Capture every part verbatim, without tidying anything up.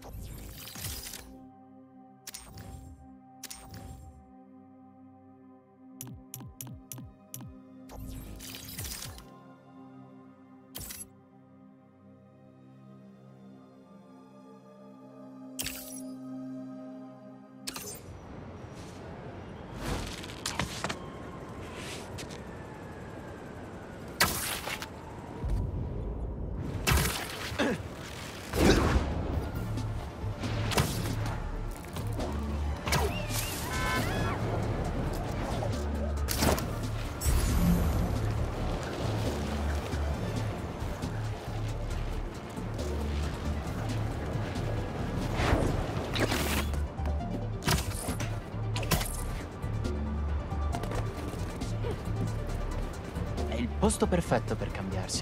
Posto perfetto per cambiarsi.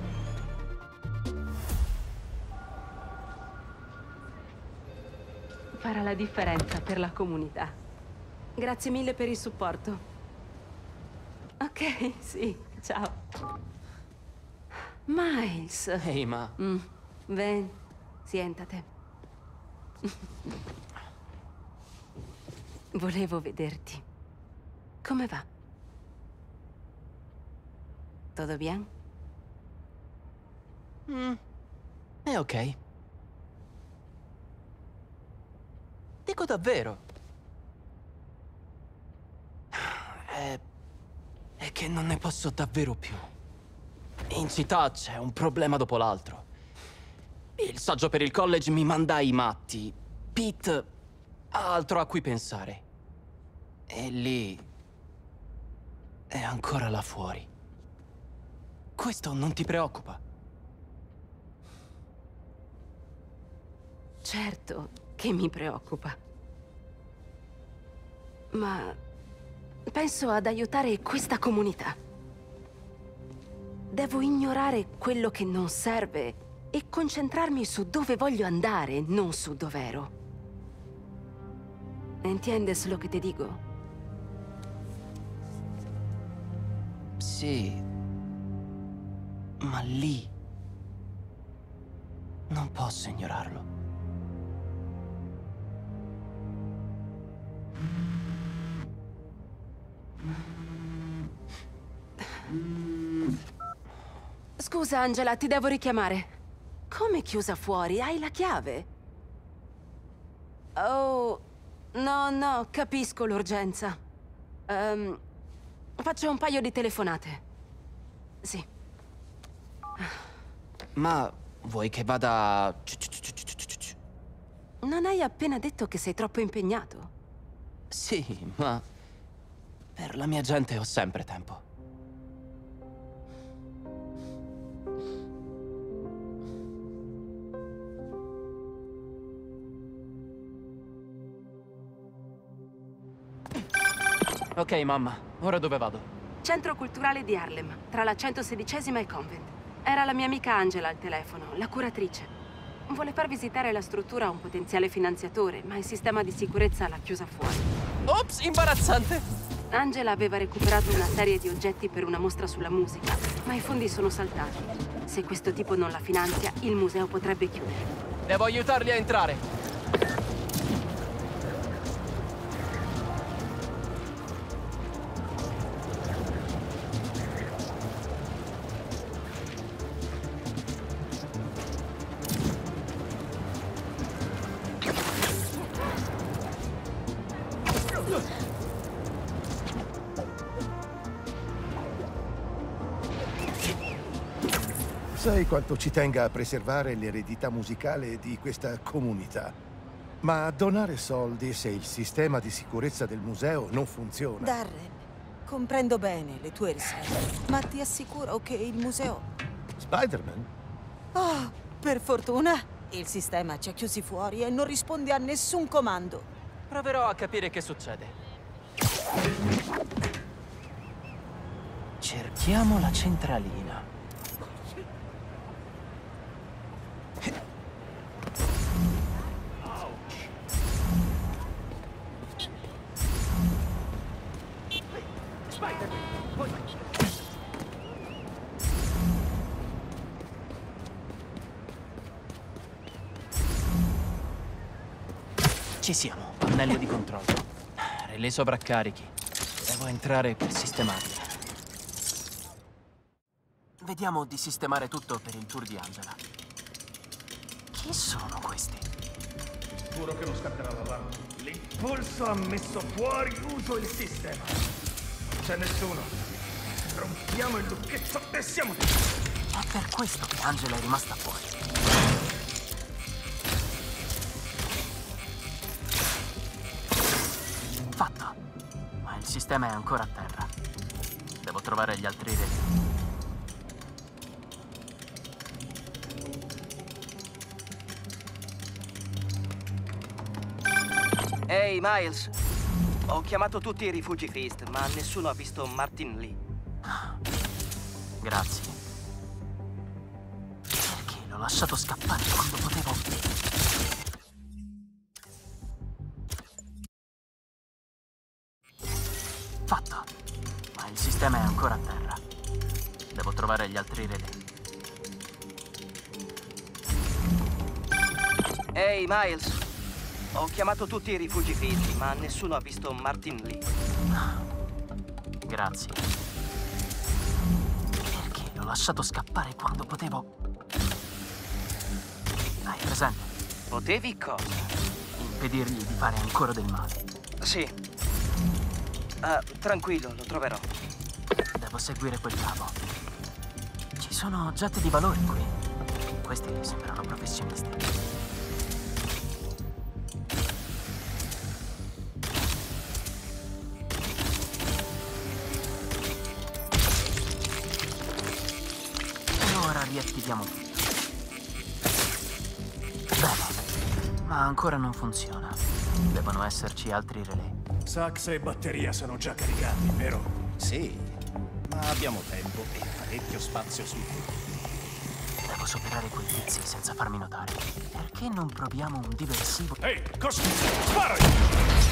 Farà la differenza per la comunità. Grazie mille per il supporto. Ok, sì, ciao. Miles. Ehi, ma... Mm, ven, siéntate. Volevo vederti. Come va? Tutto bien? Mm, è ok. Dico davvero. È... è che non ne posso davvero più. In città c'è un problema dopo l'altro. Il saggio per il college mi manda ai matti. Pete ha altro a cui pensare. E lì... è ancora là fuori. Questo non ti preoccupa? Certo che mi preoccupa. Ma penso ad aiutare questa comunità. Devo ignorare quello che non serve e concentrarmi su dove voglio andare, non su dov'ero. ¿Entiendes lo che ti dico? Sì. Ma lì... non posso ignorarlo. Scusa, Angela, ti devo richiamare. Come chiusa fuori? Hai la chiave? Oh, no, no, capisco l'urgenza. Ehm, faccio un paio di telefonate. Sì. Ma vuoi che vada... Non hai appena detto che sei troppo impegnato? Sì, ma... per la mia gente ho sempre tempo. Ok, mamma. Ora dove vado? Centro culturale di Harlem, tra la centosedicesima e Convent. Era la mia amica Angela al telefono, la curatrice. Vuole far visitare la struttura a un potenziale finanziatore, ma il sistema di sicurezza l'ha chiusa fuori. Ops, imbarazzante! Angela aveva recuperato una serie di oggetti per una mostra sulla musica, ma i fondi sono saltati. Se questo tipo non la finanzia, il museo potrebbe chiudere. Devo aiutarli a entrare. Sai quanto ci tenga a preservare l'eredità musicale di questa comunità. Ma donare soldi se il sistema di sicurezza del museo non funziona... Darren, comprendo bene le tue riserve, ma ti assicuro che il museo... Spider-Man? Oh, per fortuna, il sistema ci ha chiusi fuori e non risponde a nessun comando. Proverò a capire che succede. Cerchiamo la centralina. Ci siamo, pannello di controllo. Relè sovraccarichi. Devo entrare per sistemarli. Vediamo di sistemare tutto per il tour di Angela. Chi sono questi? Giuro che non scatterà l'allarme. L'impulso ha messo fuori uso il sistema. Non c'è nessuno. Rompiamo il lucchetto e siamo dentro. È per questo che Angela è rimasta fuori. Fatto. Ma il sistema è ancora a terra. Devo trovare gli altri relè. Ehi, Miles. Ho chiamato tutti i rifugi Feast, ma nessuno ha visto Martin Lee. Grazie. Perché l'ho lasciato scappare quando potevo... Fatto. Ma il sistema è ancora a terra. Devo trovare gli altri relè. Ehi, Miles. Ho chiamato tutti i rifugi Feast, ma nessuno ha visto Martin Lee. Grazie. Perché l'ho lasciato scappare quando potevo... Hai presente? Potevi cosa? Impedirgli di fare ancora del male. Sì. Ah, tranquillo, lo troverò. Devo seguire quel cavo. Ci sono oggetti di valore qui. Questi sembrano professionisti. E ora riattiviamo tutto. Bene, ma ancora non funziona. Devono esserci altri relè. Sax e batteria sono già caricati, vero? Sì, ma abbiamo tempo e parecchio spazio sul fondo. Devo superare quei tizi senza farmi notare. Perché non proviamo un diversivo? Ehi, cosa? Spara!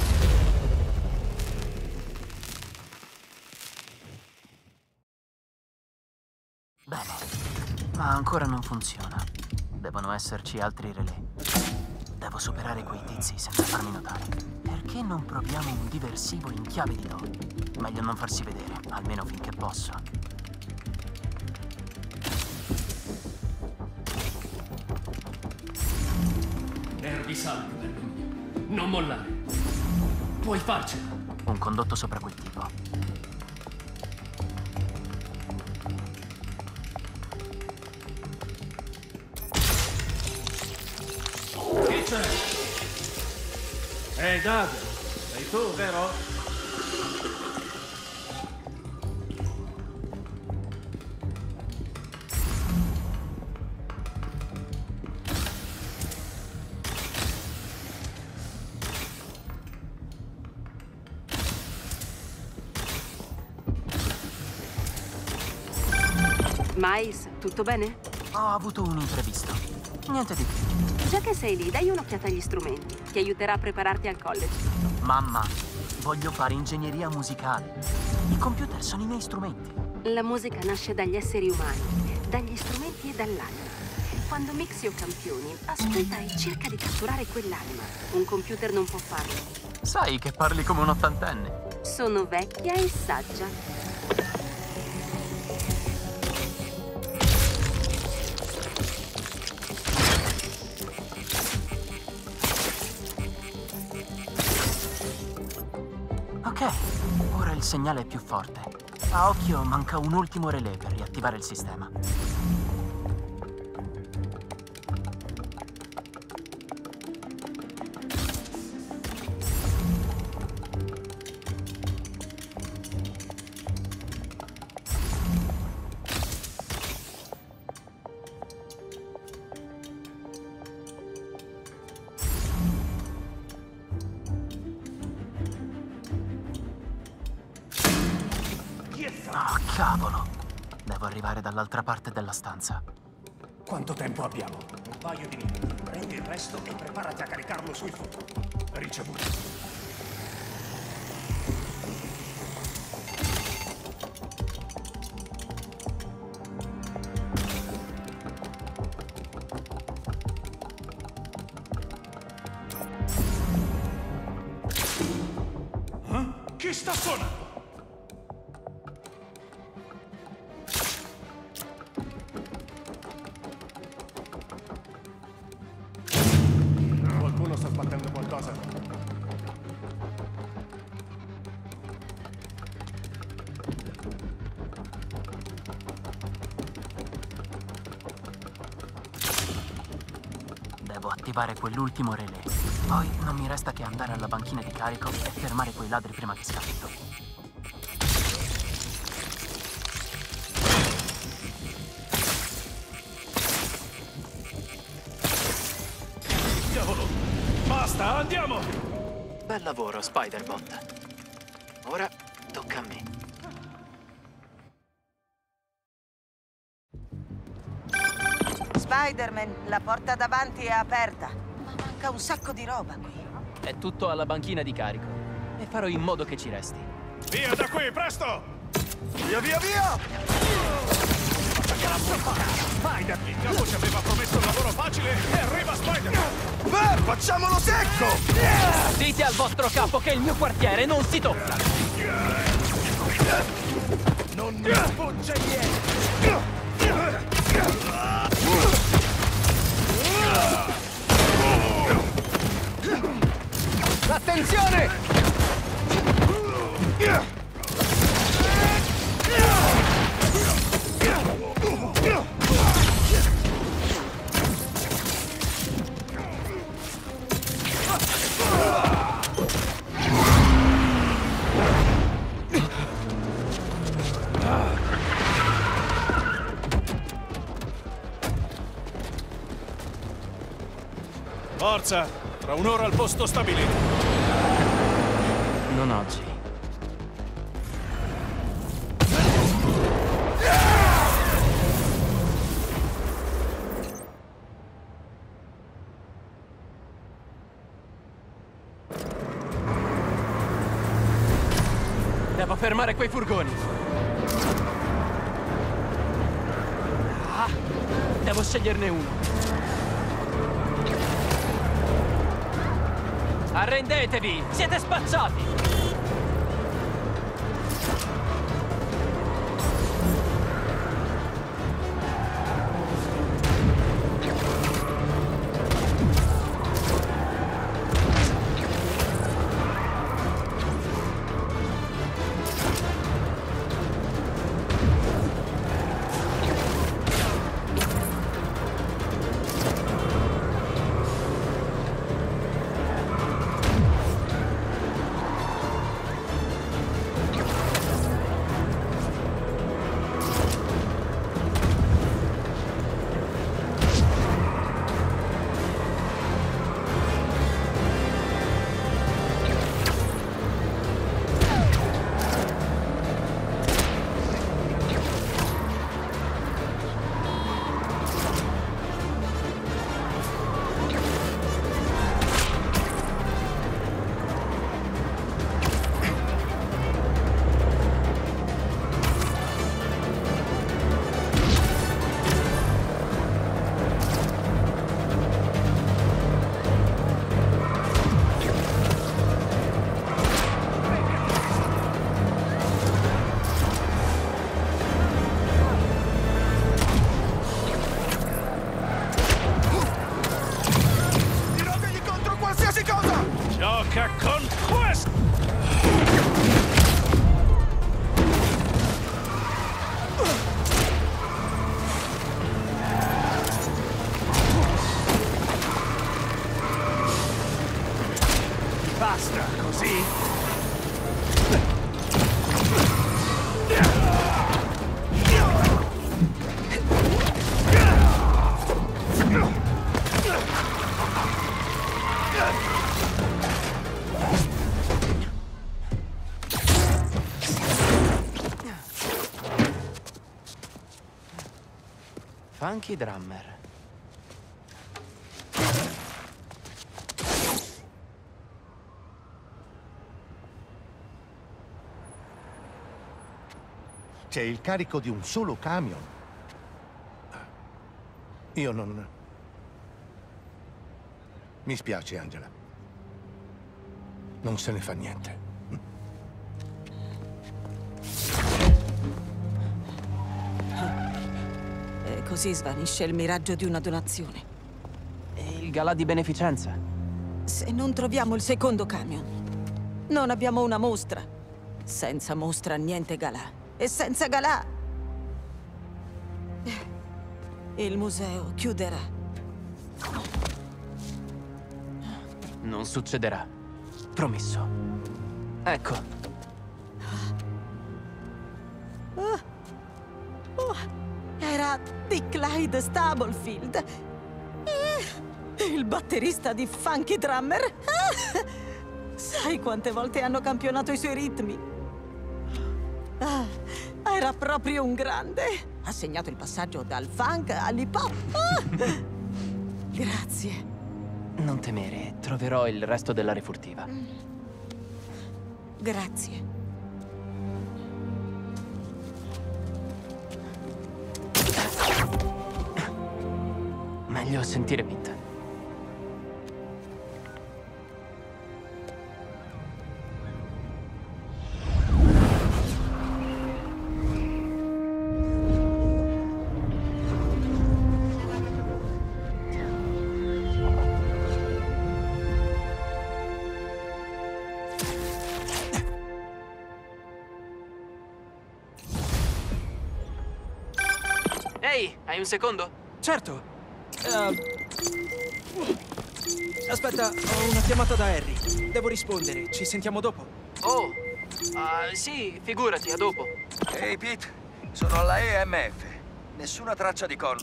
Bene, ma ancora non funziona. Devono esserci altri relè. Devo superare quei tizi senza farmi notare. Perché non proviamo un diversivo in chiave di do? Meglio non farsi vedere, almeno finché posso. Nervi saldi, bello mio. Non mollare. Puoi farcela. Un condotto sopra quel tipo. Chi c'è? Ehi, Doug. Sei tu, vero? Miles, tutto bene? Ho avuto un imprevisto. Niente di più. Già che sei lì, dai un'occhiata agli strumenti. Ti aiuterà a prepararti al college. Mamma, voglio fare ingegneria musicale. I computer sono i miei strumenti. La musica nasce dagli esseri umani, dagli strumenti e dall'anima. Quando mixi o campioni, ascolta e cerca di catturare quell'anima. Un computer non può farlo. Sai che parli come un ottantenne. Sono vecchia e saggia. Ok, ora il segnale è più forte. A occhio manca un ultimo relè per riattivare il sistema. Oh, cavolo! Devo arrivare dall'altra parte della stanza. Quanto tempo abbiamo? Un paio di minuti. Prendi il resto e preparati a caricarlo sui fuoco. Ricevuto. Chi sta suonando? Qualcuno sta sbattendo qualcosa. Devo attivare quell'ultimo relè. Poi non mi resta che andare alla banchina di carico e fermare quei ladri prima che scappino. Diavolo! Basta, andiamo! Bel lavoro, Spider-Bot. Ora tocca a me. Spider-Man, la porta davanti è aperta. Ma manca un sacco di roba qui. È tutto alla banchina di carico. E farò in modo che ci resti. Via da qui, presto! Via, via, via! Spider! Il capo ci aveva promesso un lavoro facile e arriva Spider-Man! Beh, facciamolo secco! Dite al vostro capo che il mio quartiere non si tocca. Non mi sfugge niente! Attenzione! Forza! Tra un'ora al posto stabilito! Non oggi. Devo fermare quei furgoni. Ah, devo sceglierne uno. Arrendetevi! Siete spacciati! Gioca con questo! Basta così? Funky Drummer. C'è il carico di un solo camion. Io non... Mi spiace, Angela. Non se ne fa niente. così svanisce il miraggio di una donazione. E il galà di beneficenza? Se non troviamo il secondo camion, non abbiamo una mostra. Senza mostra niente galà. E senza galà il museo chiuderà. Non succederà. Promesso. Ecco. Oh. Oh. Era di Clyde Stubblefield. Eh, il batterista di Funky Drummer. Ah. Sai quante volte hanno campionato i suoi ritmi? Ah, era proprio un grande. Ha segnato il passaggio dal funk all'hip hop. Ah. Grazie. Non temere, troverò il resto della refurtiva. Grazie. Meglio sentire Pete. Ehi, hai un secondo? Certo. Uh... Aspetta, ho una chiamata da Harry. Devo rispondere. Ci sentiamo dopo? Oh, uh, sì, figurati, a dopo. Ehi, Pete. Sono alla E M F. Nessuna traccia di Connors,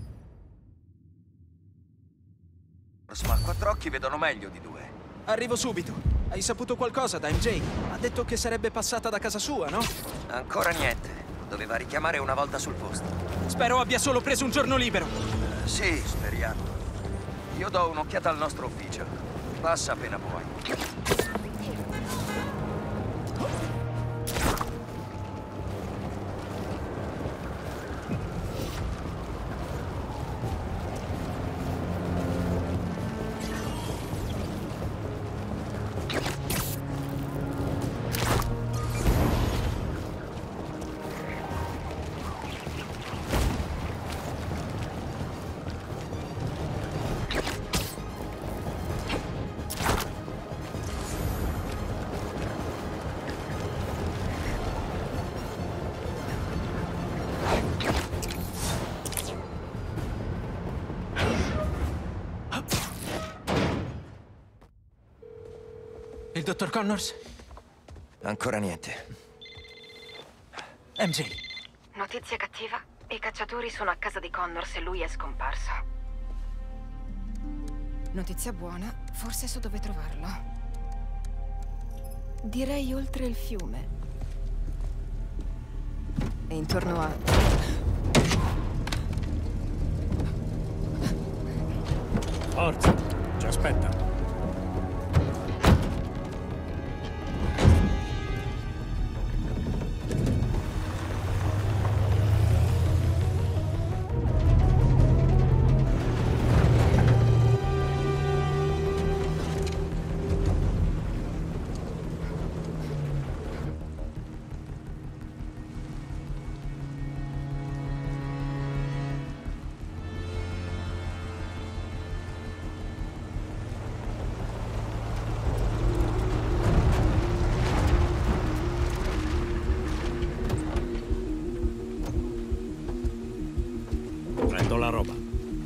ma a quattro occhi vedono meglio di due. Arrivo subito. Hai saputo qualcosa da M J? Ha detto che sarebbe passata da casa sua, no? Ancora niente. Doveva richiamare una volta sul posto. Spero abbia solo preso un giorno libero. Uh, sì, speriamo. Io do un'occhiata al nostro ufficio. Passa appena puoi. Il dottor Connors? Ancora niente. M J. Notizia cattiva. I cacciatori sono a casa di Connors e lui è scomparso. Notizia buona. Forse so dove trovarlo. Direi oltre il fiume. E intorno a... Forza, ci aspetta. Prendo la roba.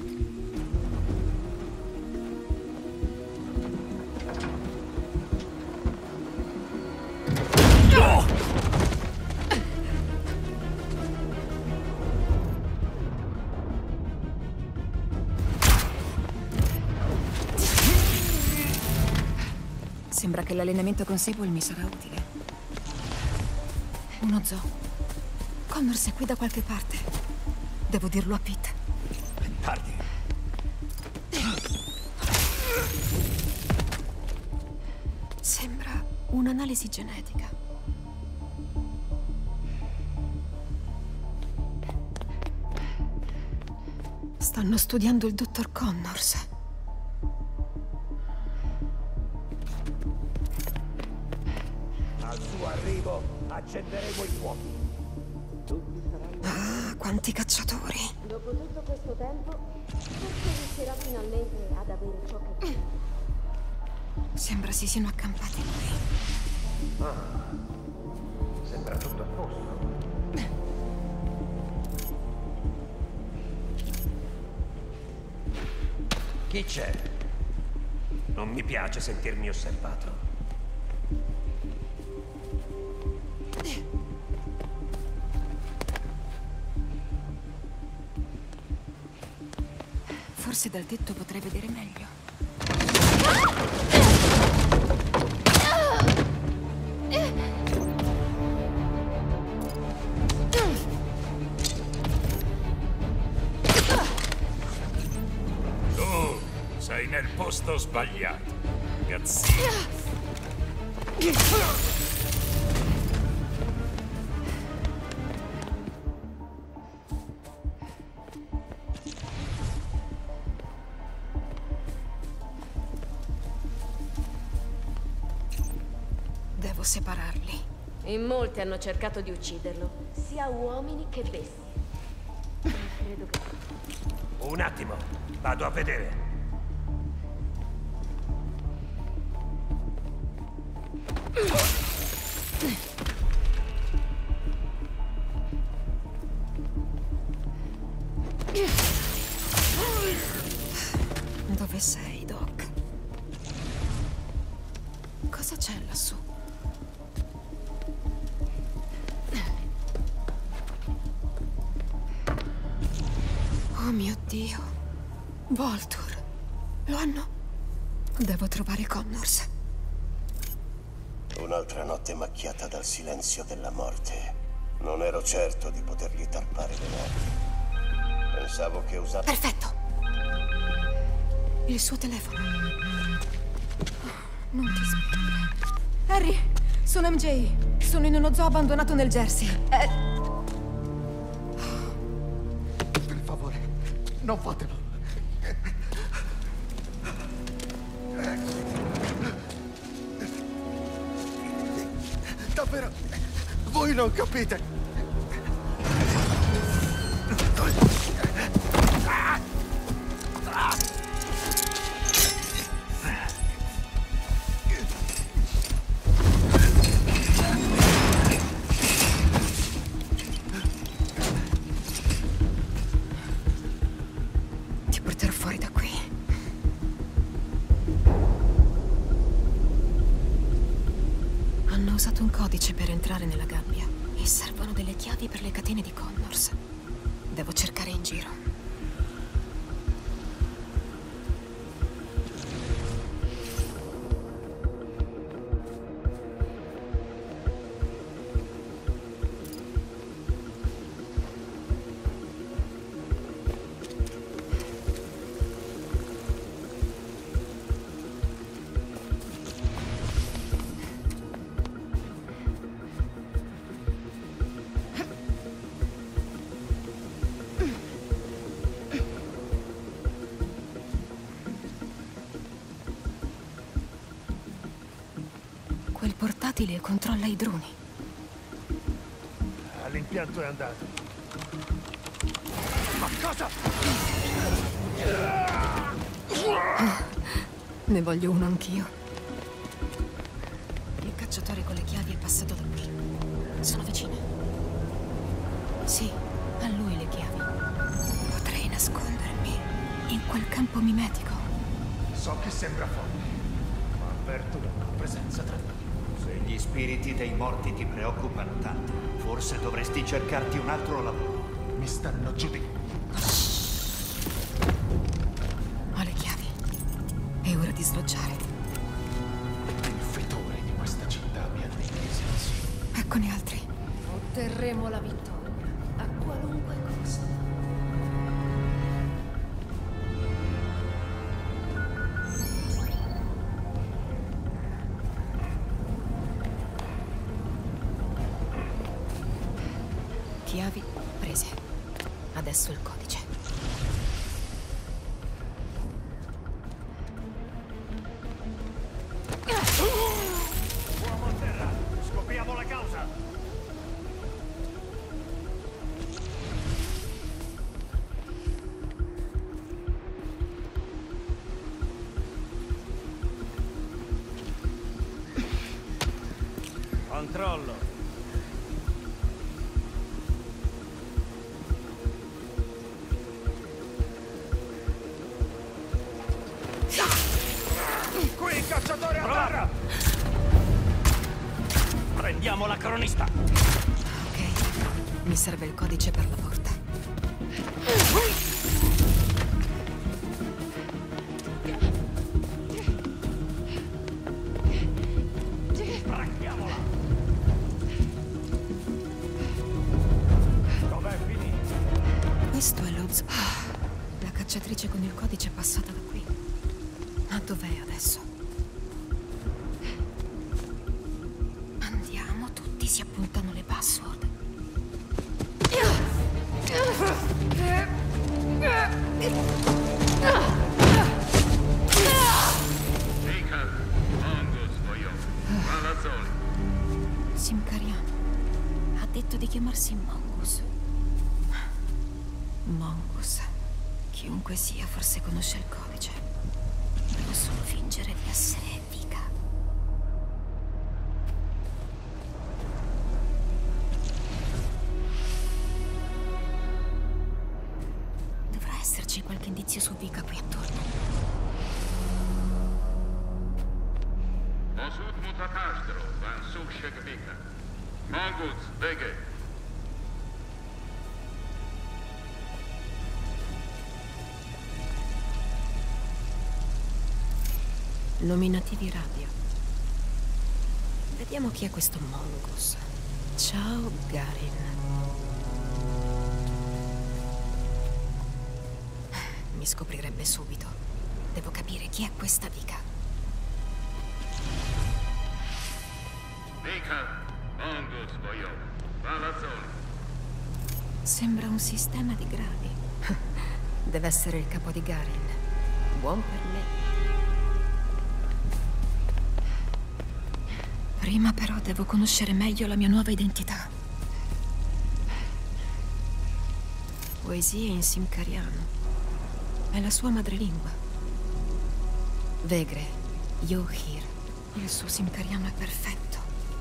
Sembra che l'allenamento con Sable mi sarà utile. Uno zoo. Connors è qui da qualche parte. Devo dirlo a Pete. Tardi. Sembra un'analisi genetica. Stanno studiando il dottor Connors. Al suo arrivo accenderemo i fuochi. Tutti saranno Ah, quanti cacciatori. Dopo tutto questo tempo, forse riuscirà finalmente ad avere ciò che vuole. Sembra si siano accampati qui. Ah, sembra tutto a posto. Chi c'è? Non mi piace sentirmi osservato. Forse dal tetto potrei vedere meglio. Tu sei nel posto sbagliato, ragazzino. Devo separarli. In molti hanno cercato di ucciderlo, sia uomini che bestie. Ma credo che... Un attimo, vado a vedere. Dove sei, Doc? Cosa c'è lassù? Oh mio Dio. Voltur. Lo hanno... Devo trovare Connors. Un'altra notte macchiata dal silenzio della morte. Non ero certo di potergli tarpare le notti. Pensavo che usassi... Perfetto. Il suo telefono. Non ti spiegare. Harry, sono M J. Sono in uno zoo abbandonato nel Jersey. Eh... Per favore, non fatelo. Davvero, voi non capite. Ti porterò fuori da qui. Hanno usato un codice per entrare nella gabbia e servono delle chiavi per le catene di Connors. Devo cercare in giro. Quel portatile controlla i droni. L'impianto è andato. Ma cosa? Ne voglio uno anch'io. Il cacciatore con le chiavi è passato da qui. Sono vicine. Sì, a lui le chiavi. Potrei nascondermi in quel campo mimetico. So che sembra folle, ma avverto la tua presenza tra noi. Se gli spiriti dei morti ti preoccupano tanto, forse dovresti cercarti un altro lavoro. Mi stanno giudicando. Ho le chiavi. È ora di sloggiare. Il fetore di questa città mi ha dei sensi. Eccone altri. Otterremo la vittoria, a qualunque costo. Chiavi prese. Adesso il codice. Uomo a terra, scopriamo la causa. controllo. Qui, cacciatore a terra! Prendiamo la cronista! Ok, mi serve il codice per la porta. Prendiamola! Dov'è finito? Questo è l'Obs... La cacciatrice con il codice è passata da qui. Ma dov'è adesso? Andiamo, tutti si appuntano le password. Simcariano. Ha detto di chiamarsi Mongus. Mongus. Chiunque sia, forse conosce il codice. Devo solo fingere di essere Vika. Dovrà esserci qualche indizio su Vika qui attorno. Osud mutakastro, van sushek Vika. Mongus, vege. Nominativi radio. Vediamo chi è questo Mongus. Ciao, Garin. Mi scoprirebbe subito. Devo capire chi è questa Vika. Vika, Mongus, voglio. Palazzoli. Sembra un sistema di gradi. Deve essere il capo di Garin. Buon per me. Prima però devo conoscere meglio la mia nuova identità. Poesie in simcariano. È la sua madrelingua. Vegre, Yohir. Il suo simcariano è perfetto.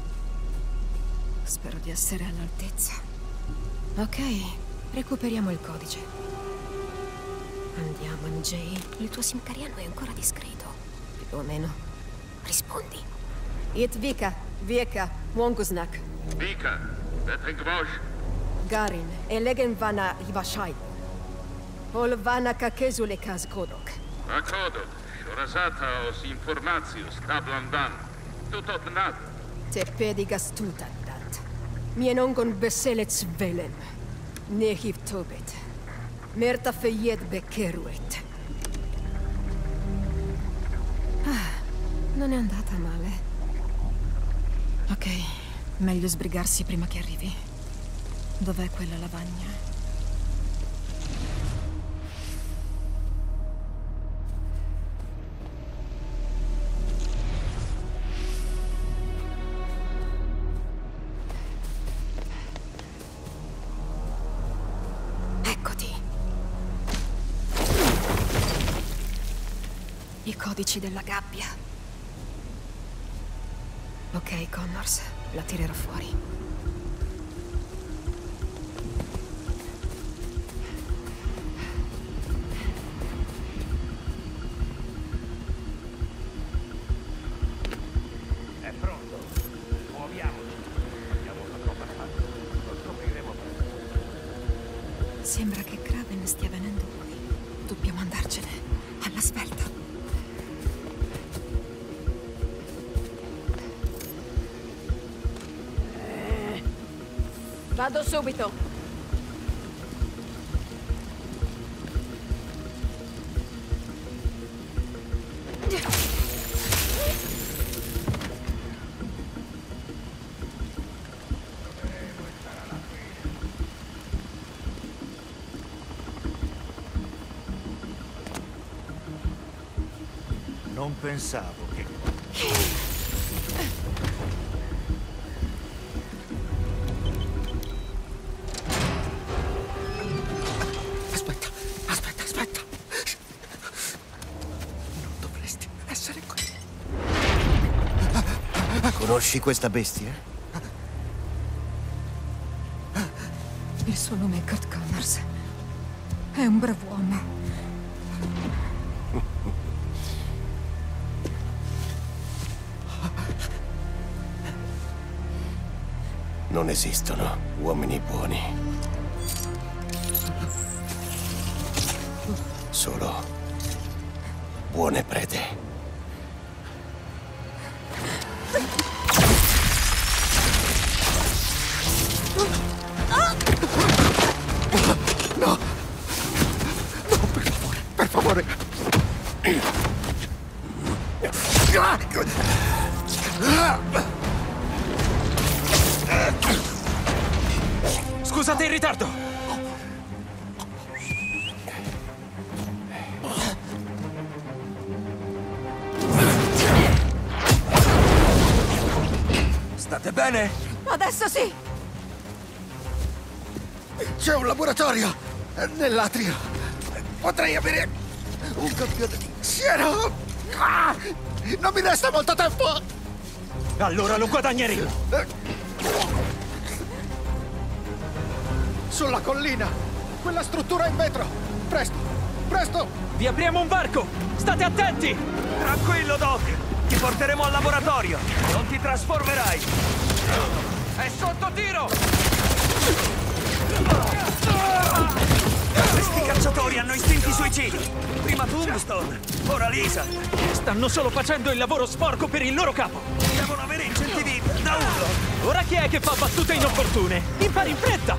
Spero di essere all'altezza. Ok, recuperiamo il codice. Andiamo, M J. Il tuo simcariano è ancora discreto. Più o meno. Rispondi. It Vika, Vika, Wongusnak. Vika, Vetrigvosh. Garin, elegen vana Ivashai. Ol vana kakezule kazkodok. Akodok, Shorazata os informatius tablandan. Tutot nad. Te pedigas tutandat. Mienongon beselets velem. Nehiv tobet. Merta feyed bekeruet. Ah, non è andata male. Ok, meglio sbrigarsi prima che arrivi. Dov'è quella lavagna? Eccoti. I codici della gabbia. Ok, Connors, la tirerò fuori. È pronto. Muoviamoci. Abbiamo una troppa avanti. Lo scopriremo presto. Sembra che Kraven stia venendo qui. Dobbiamo andarcene. Alla svelta. Vado subito. Non pensavo che... Aspetta, aspetta, aspetta. Non dovresti essere qui. Conosci questa bestia? Il suo nome è Kurt Connors. È un brav'uomo. Non esistono uomini buoni. Solo buone prede. No! No, per favore, per favore! Scusate il ritardo! State bene? Adesso sì! C'è un laboratorio nell'atrio. Potrei avere un campione di siero. Ah, non mi resta molto tempo. Allora lo guadagneremo. Sulla collina. Quella struttura in vetro. Presto, presto. Vi apriamo un varco. State attenti. Tranquillo, Doc. Ti porteremo al laboratorio. Non ti trasformerai. È sotto tiro. Questi cacciatori hanno istinti suicidi. Prima Tombstone, ora Lisa. Stanno solo facendo il lavoro sporco per il loro capo. Devono avere incentivi da urlo. Ora chi è che fa battute inopportune? Impari in fretta!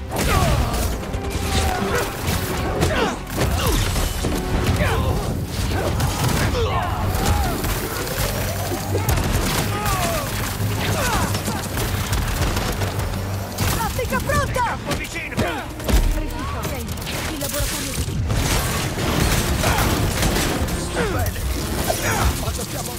Raffica pronta! Campo vicino! Preciso, ok. Il laboratorio di... Bene. Quando stiamo...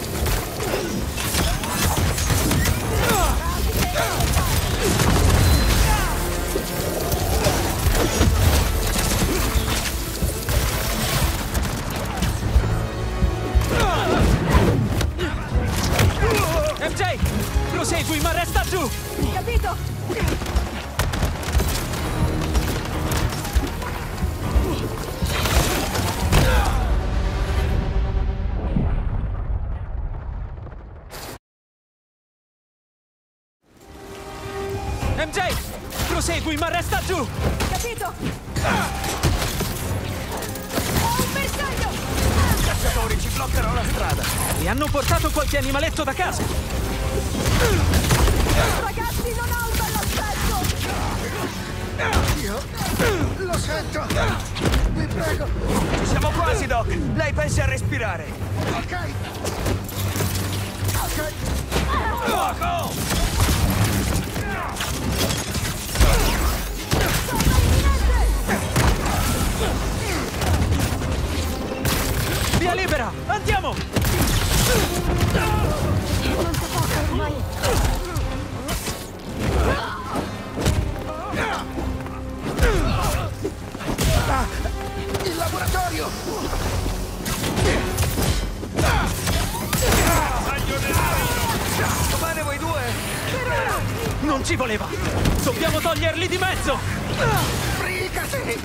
M J! Prosegui, ma resta giù! Capito? M J! Prosegui, ma resta giù! Capito? Ho un bersaglio! I cacciatori ci bloccano la strada. E hanno portato qualche animaletto da casa! Ragazzi, non ha un bell'aspetto! Io lo sento. Vi prego. Ci siamo quasi, Doc. Lei pensi a respirare. Ok. Ok. Fuoco! Via libera! Andiamo! Non si può ormai. Ah, il laboratorio! Va bene voi due? Non ci voleva! Dobbiamo toglierli di mezzo! Brigati!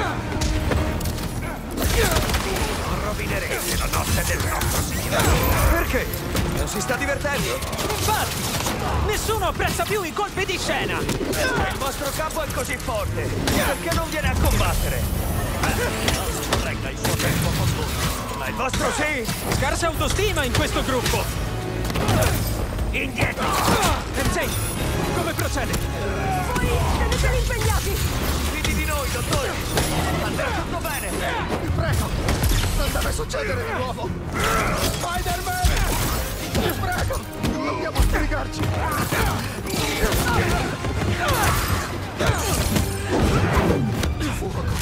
Rovinerete la notte del nostro signore. Perché? Non si sta divertendo? Infatti! Nessuno apprezza più i colpi di scena! Il vostro capo è così forte. Perché non viene a combattere? Non spreca il suo tempo con voi. Ma il vostro sì! Scarsa autostima in questo gruppo! Indietro! M J, come procede? Voi siete impegnati! Fidi di noi, dottore! Andrà tutto bene! Vi prego! Non deve succedere di nuovo! Spider-Man! Vi prego! Dobbiamo sbrigarci! Fuoco!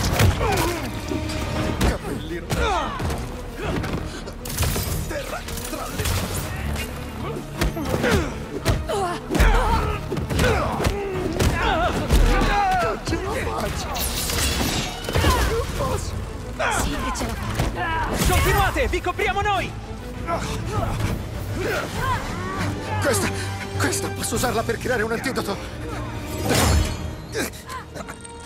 Capelli rossi! Terra tra le... Non ce la faccio! Non posso! Sì che ce la fa. Continuate, vi copriamo noi! Questa... questa posso usarla per creare un antidoto!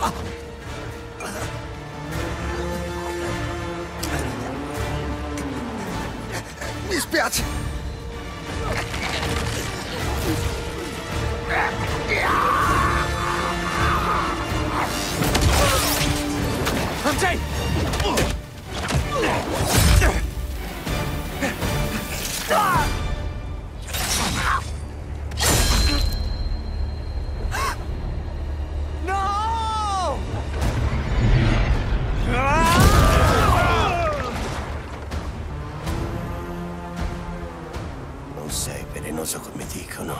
Mi spiace. M J! No! Non sei velenoso come dicono.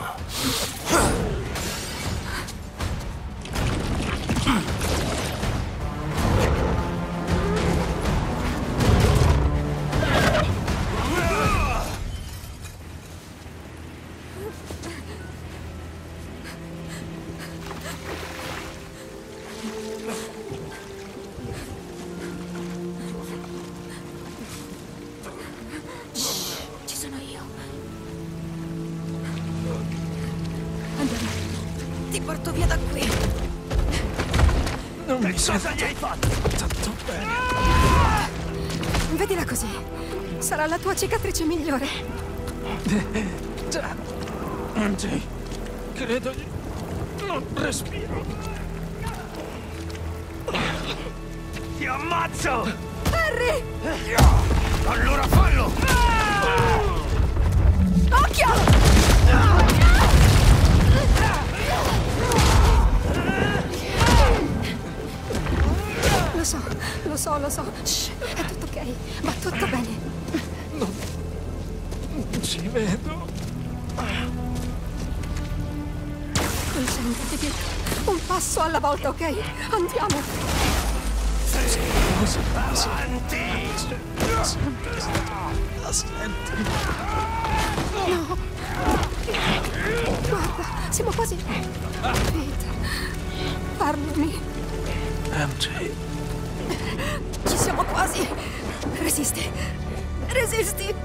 Ci sono io. Andiamo. Ti porto via da qui. Non mi cosa gli hai fatto? Tanto bene. Vedila così. Sarà la tua cicatrice migliore. Già. M J, credo di non respiro. Ti ammazzo! Harry! Allora fallo! Occhio! Lo so, lo so, lo so. Shh, è tutto ok. Va tutto bene. Non, non ci vedo. Concentrati, Pete. Un passo alla volta, ok? Andiamo. Scusa, avanti! Senti. No. Guarda, siamo quasi. Pete, parlami. M J. Ci siamo quasi. Resisti. Resisti.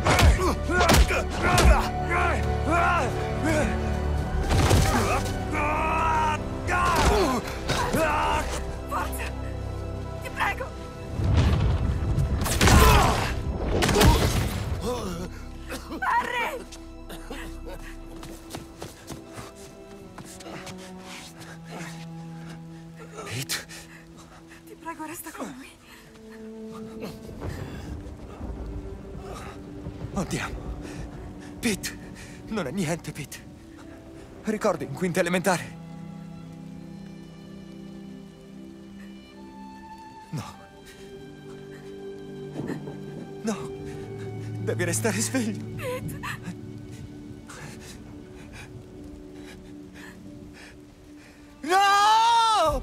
Forza. Ti prego. Harry! Pete. Ti prego, resta con lui. Andiamo. Pete, non è niente, Pete. Ricordi in quinta elementare? No. No. Devi restare sveglio. Pete. No!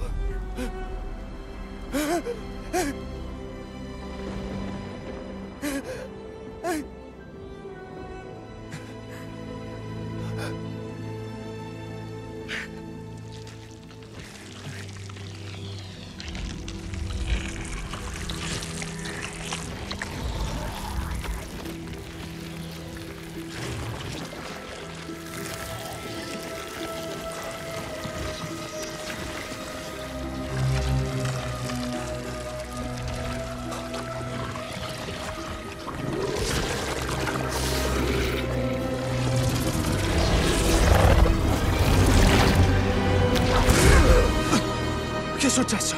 Che è successo?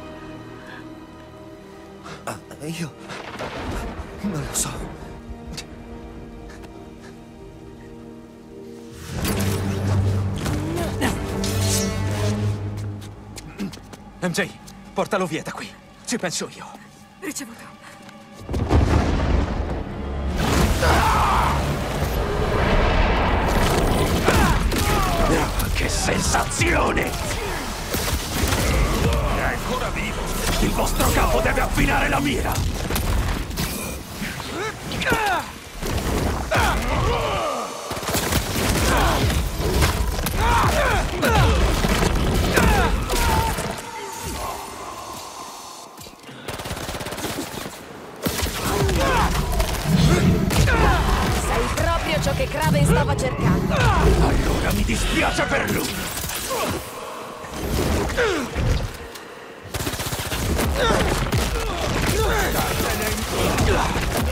Ah, io... non lo so. M J, portalo via da qui. Ci penso io. Ricevuto. Oh, che sensazione! È ancora vivo! Il vostro capo deve affinare la mira! Sei proprio ciò che Kraven stava cercando. Allora mi dispiace per lui!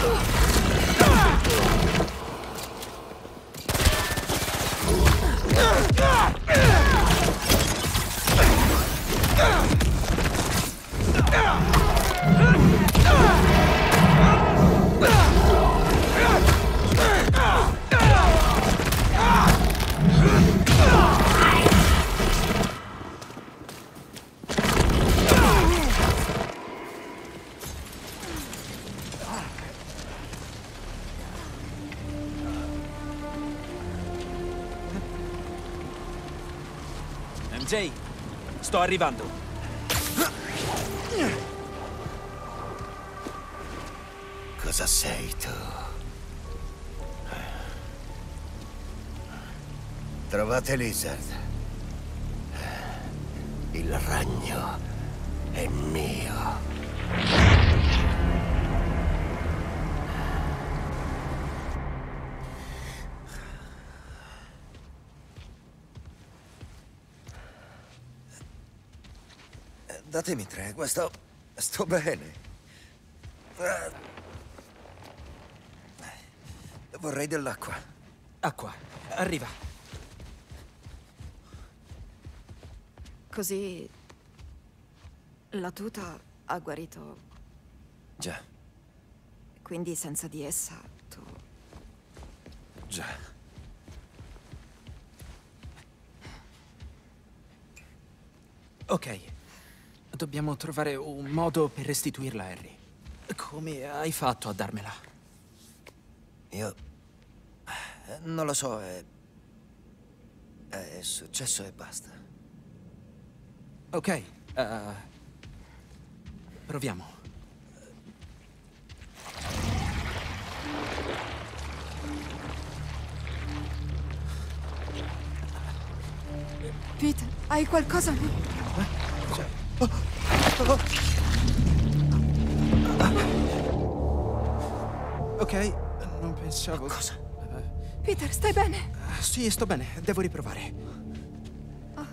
M J, sto arrivando. Cosa sei tu? Trovate Lizard. Il ragno è mio. Datemi tregua, sto... sto bene. Ah. Vorrei dell'acqua. Acqua, arriva. Così... la tuta ha guarito. Già, Quindi senza di essa, tu... già. Ok. Dobbiamo trovare un modo per restituirla a Harry. Come hai fatto a darmela? Io... non lo so, è... è successo e basta. Ok, uh, proviamo. Peter, hai qualcosa? Oh. Oh. Ok, non pensavo... Cosa? Peter, stai bene? Uh, sì, sto bene. Devo riprovare. Oh.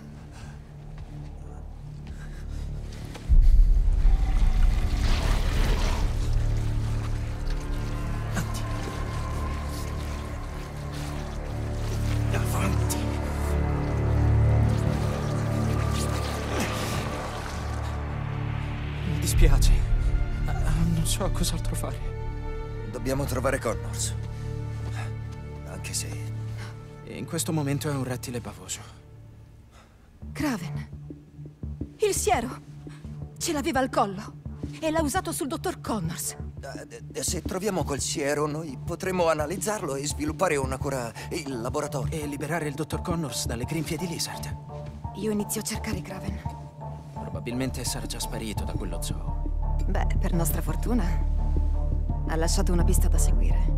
Avanti. Mi dispiace. Uh, non so cos'altro fare. Dobbiamo trovare Connors. Anche se... in questo momento è un rettile bavoso. Kraven. Il siero. Ce l'aveva al collo. E l'ha usato sul dottor Connors. Se troviamo quel siero, noi potremo analizzarlo e sviluppare una cura in laboratorio. E liberare il dottor Connors dalle grinfie di Lizard. Io inizio a cercare Kraven. Probabilmente sarà già sparito da quello zoo. Beh, per nostra fortuna, ha lasciato una pista da seguire.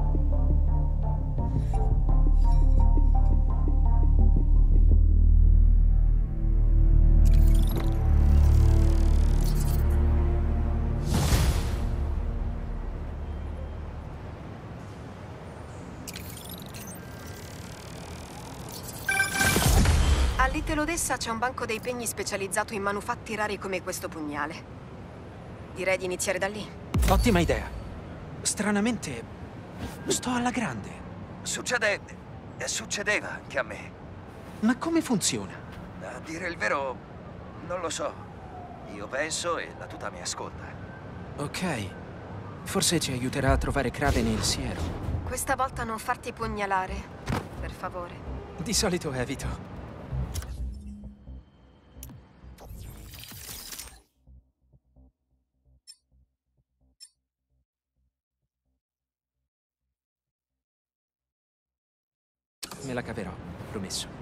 A Little Odessa c'è un banco dei pegni specializzato in manufatti rari come questo pugnale. Direi di iniziare da lì. Ottima idea. Stranamente, sto alla grande. Succede... succedeva anche a me. Ma come funziona? A dire il vero, non lo so. Io penso e la tuta mi ascolta. Ok. Forse ci aiuterà a trovare Kraven e il siero. Questa volta non farti pugnalare, per favore. Di solito evito. Me la caverò, promesso.